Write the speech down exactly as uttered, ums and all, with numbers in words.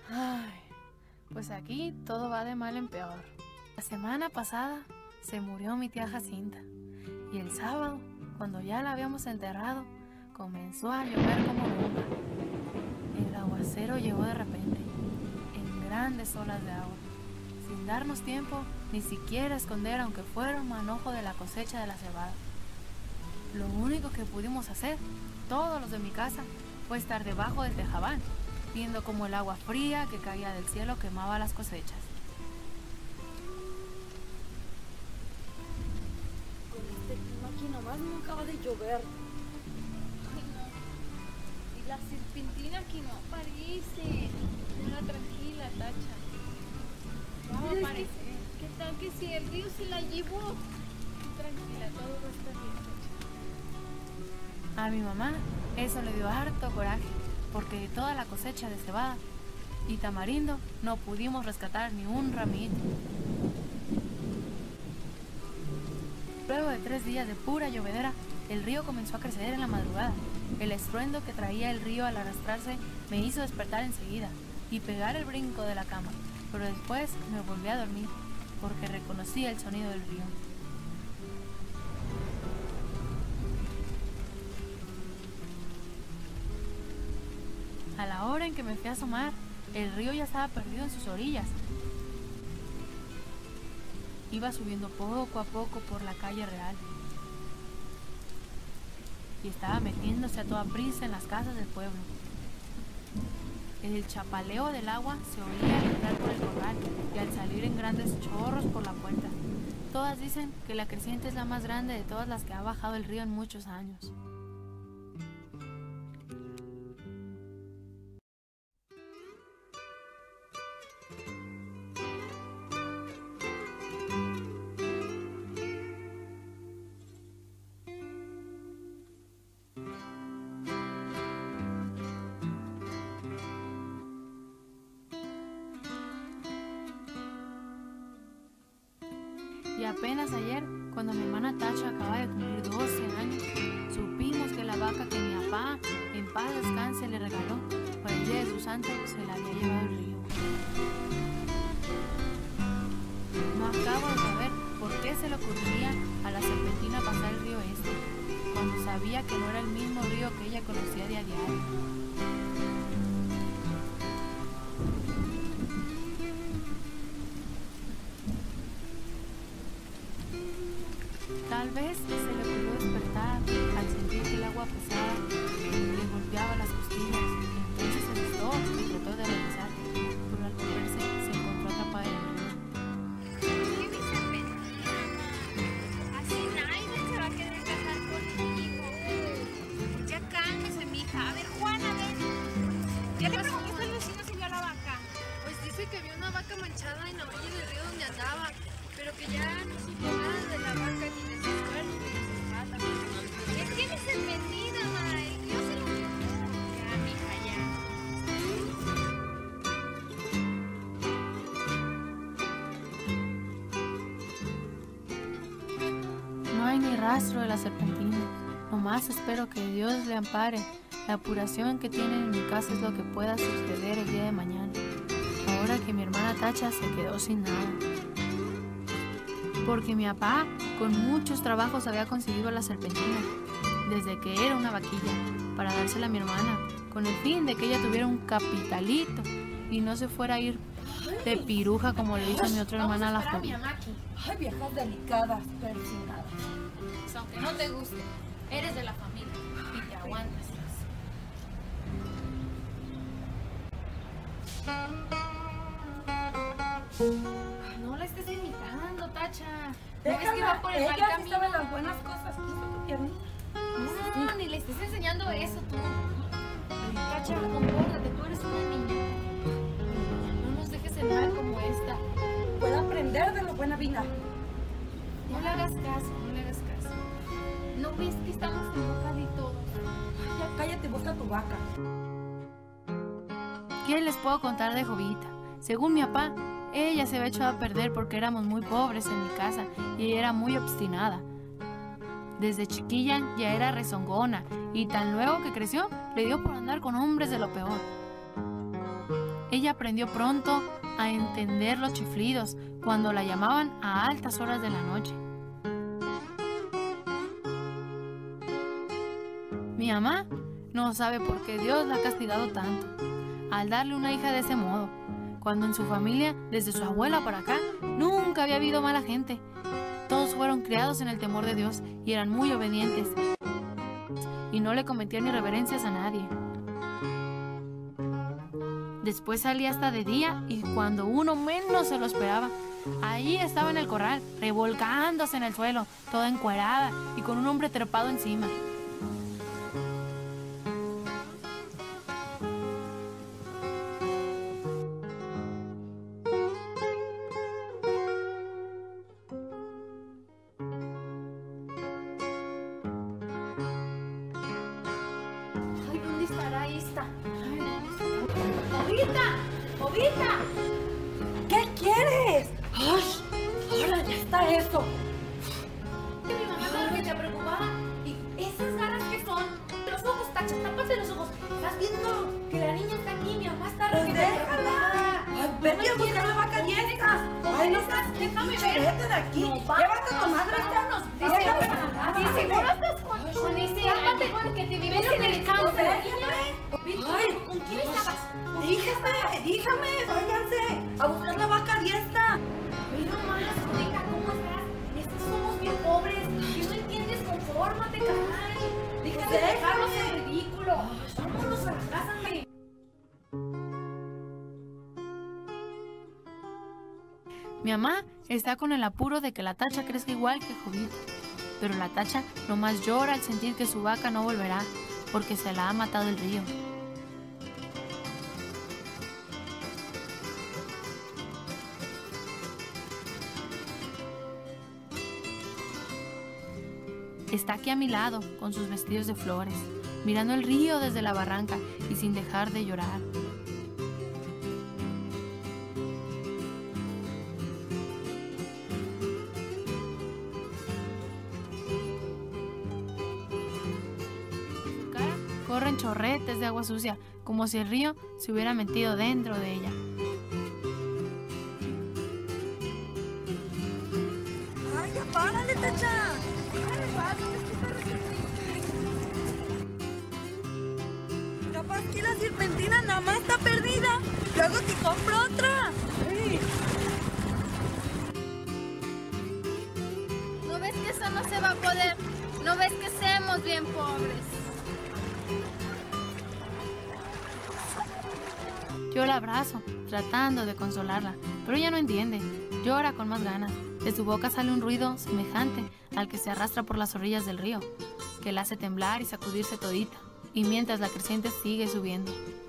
Ay, pues aquí todo va de mal en peor. La semana pasada se murió mi tía Jacinta y el sábado, cuando ya la habíamos enterrado, comenzó a llover como nunca. El aguacero llegó de repente, en grandes olas de agua, sin darnos tiempo ni siquiera a esconder aunque fuera un manojo de la cosecha de la cebada. Lo único que pudimos hacer, todos los de mi casa, fue estar debajo del tejabán, viendo cómo el agua fría que caía del cielo quemaba las cosechas. Con este clima aquí nomás no acaba de llover. Ay, no. Y la serpentina que no aparece. Mira, tranquila, Tacha. No va a aparecer. ¿Qué tal que si el río se la llevó? Tranquila, todo va a estar bien, Tacha. A mi mamá eso le dio harto coraje, porque de toda la cosecha de cebada y tamarindo no pudimos rescatar ni un ramito. Luego de tres días de pura llovedera, el río comenzó a crecer en la madrugada. El estruendo que traía el río al arrastrarse me hizo despertar enseguida y pegar el brinco de la cama, pero después me volví a dormir, porque reconocí el sonido del río. A la hora en que me fui a asomar, el río ya estaba perdido en sus orillas. Iba subiendo poco a poco por la calle real y estaba metiéndose a toda prisa en las casas del pueblo. El chapaleo del agua se oía al entrar por el corral y al salir en grandes chorros por la puerta. Todas dicen que la creciente es la más grande de todas las que ha bajado el río en muchos años. Y apenas ayer, cuando mi hermana Tacha acaba de cumplir doce años, supimos que la vaca que mi papá, en paz descanse, le regaló para el día de su santo, se la había llevado al río. No acabo de saber por qué se le ocurriría a la serpentina pasar el río este, cuando sabía que no era el mismo río que ella conocía de a diario. Tal vez se le ocurrió despertar al sentir que el agua pesada le golpeaba las costillas, y entonces se asustó y trató de regresar, pero al volverse se encontró atrapada en el río. ¿Qué mi serpentina, ma? Así nadie se va a querer casar contigo. Ya cálmese, mija. A ver, Juana, ven. ¿Ya le preguntaste al vecino si vio a la vaca? Pues dice que vio una vaca manchada en la orilla del río donde andaba, pero que ya no supo nada de la vaca ni de sus cuernos ni de sus patas. Es que mi serpentina, ma. El río se lo llevó. Ya, mija, ya. No hay ni rastro de la serpentina. Nomás espero que Dios le ampare. La apuración que tienen en mi casa es lo que pueda suceder el día de mañana, ahora que mi hermana Tacha se quedó sin nada. Porque mi papá con muchos trabajos había conseguido la serpentina, desde que era una vaquilla, para dársela a mi hermana, con el fin de que ella tuviera un capitalito y no se fuera a ir de piruja como le hizo a mi otra hermana, la joven. Ay, viejas delicadas, persinadas. Pues aunque no te guste, eres de la familia y te aguantas. No la estés imitando, Tacha. ¿No ves que va por el mal ella sí camino? sabe las buenas cosas. Quita tu piernita. No, ni le estés enseñando eso tú. Tacha, compórtate, tú eres una niña. No nos dejes en mal como esta. Puede aprender de la buena vida. No le hagas caso, no le hagas caso. ¿No ves que estamos en boca de todos? Ay, ya cállate, busca tu vaca. ¿Qué les puedo contar de Jovita? Según mi papá, ella se había echado a perder porque éramos muy pobres en mi casa y ella era muy obstinada. Desde chiquilla ya era rezongona y tan luego que creció le dio por andar con hombres de lo peor. ella aprendió pronto a entender los chiflidos cuando la llamaban a altas horas de la noche. Mi mamá no sabe por qué Dios la ha castigado tanto al darle una hija de ese modo, cuando en su familia, desde su abuela para acá, nunca había habido mala gente. Todos fueron criados en el temor de Dios y eran muy obedientes, y no le cometían irreverencias a nadie. Después salía hasta de día y cuando uno menos se lo esperaba, allí estaba en el corral, revolcándose en el suelo, toda encuerada y con un hombre trepado encima. Ay, ¿dónde estará esta? ¡Jovita! ¡Jovita! ¿Qué quieres? ¡Ay! ¡Ahora ya está eso! Que mi mamá estaba que te preocupaba. ¿Y esas ganas que son? Los ojos, Tacha, tápate los ojos. ¿Estás viendo que la niña está aquí? Mi mamá está ¡Pues re que te déjala! preocupa. ¡Ay, vete a buscar la vaca diesta! ¡Ay, no estás! Déjame ¡Vete ver. de aquí! No, ¡Llévate a tu madre! vámonos. ¡Déjame! Dice, ¿seguro estás con con ese tápate porque te vives en el campo? ¡Ay! ¿Con quién estabas? ¡Díjame! ¡Díjame! ¡Váyanse! ¡A buscar la vaca diesta! Ve nomás, Jovita, ¿cómo estás? Estos somos bien pobres. Si no entiendes, confórmate, caray. Deja de dejarnos en ridículo. Vámonos a la casa, hombre. Mi mamá está con el apuro de que la Tacha crezca igual que Jovita, pero la Tacha nomás llora al sentir que su vaca no volverá, porque se la ha matado el río. Está aquí a mi lado, con sus vestidos de flores, mirando el río desde la barranca y sin dejar de llorar. Su cara corren chorretes de agua sucia, como si el río se hubiera metido dentro de ella. ¡Ay, ya párale, Tacha! Capaz que la serpentina nada más está perdida. Luego te compro otra. Ay. ¿No ves que eso no se va a poder? ¿No ves que somos bien pobres? Yo la abrazo, tratando de consolarla, pero ella no entiende. Llora con más ganas. De su boca sale un ruido semejante al que se arrastra por las orillas del río, que la hace temblar y sacudirse todita, y mientras la creciente sigue subiendo.